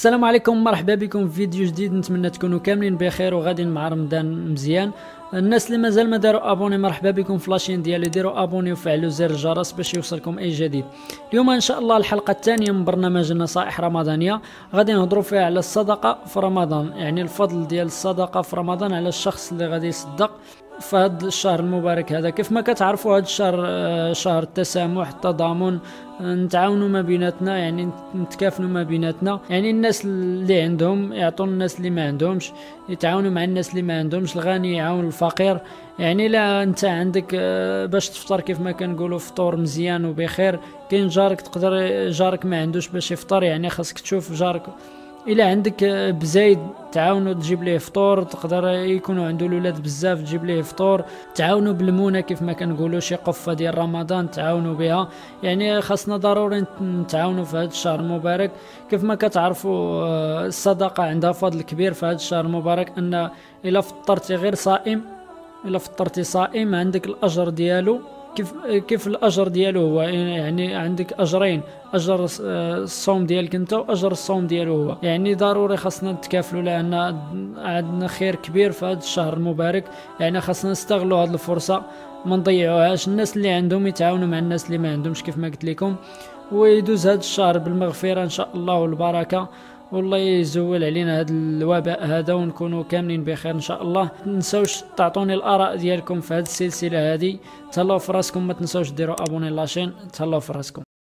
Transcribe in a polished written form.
السلام عليكم، مرحبا بكم في فيديو جديد. نتمنى تكونوا كاملين بخير وغاديين مع رمضان مزيان. الناس اللي مازال ما داروا ابوني، مرحبا بكم في لاشين ديالي. ديروا ابوني وفعلوا زر الجرس باش يوصلكم اي جديد. اليوم ان شاء الله الحلقه الثانيه من برنامج النصائح رمضانيه، غادي نهضروا فيها على الصدقه في رمضان، يعني الفضل ديال الصدقه في رمضان على الشخص اللي غادي يصدق في هذا الشهر المبارك هذا. كيف ما كتعرفوا هذا الشهر شهر التسامح، التضامن، نتعاونوا ما بيناتنا، يعني نتكافلوا ما بيناتنا. يعني الناس اللي عندهم يعطوا الناس اللي ما عندهمش، يتعاونوا مع الناس اللي ما عندهمش، الغني يعاون الفقير. يعني لا انت عندك باش تفطر كيف ما كنقولوا فطور مزيان وبخير، كاين جارك تقدر جارك ما عندوش باش يفطر، يعني خاصك تشوف جارك الا عندك بزايد تعاونوا تجيب ليه فطور، تقدر يكونوا عنده الاولاد بزاف تجيب ليه فطور. تعاونوا بالمونه كيف ما كنقولوا، شي قفه ديال رمضان تعاونوا بها. يعني خاصنا ضروري نتعاونوا في هذا الشهر المبارك. كيف ما كتعرفوا الصدقه عندها فضل كبير في هذا الشهر المبارك، ان الا فطرتي غير صائم، الا فطرتي صائم عندك الاجر ديالو. كيف الاجر ديالو هو، يعني عندك اجرين، اجر الصوم ديالك انت واجر الصوم ديالو هو. يعني ضروري خاصنا نتكافلوا، لان عندنا خير كبير في هذا الشهر المبارك. يعني خاصنا نستغلوا هذه الفرصه، ما نضيعوهاش. الناس اللي عندهم يتعاونوا مع الناس اللي ما عندهمش كيف ما قلت لكم، ويدوز هذا الشهر بالمغفره ان شاء الله والبركه، والله يزول علينا هذا الوباء هذا ونكونوا كاملين بخير ان شاء الله. ما تنساوش تعطوني الاراء ديالكم في هذه السلسله هذه. تهلاو في راسكم، ما تنساوش ديروا ابوني لاشين. تهلاو في راسكم.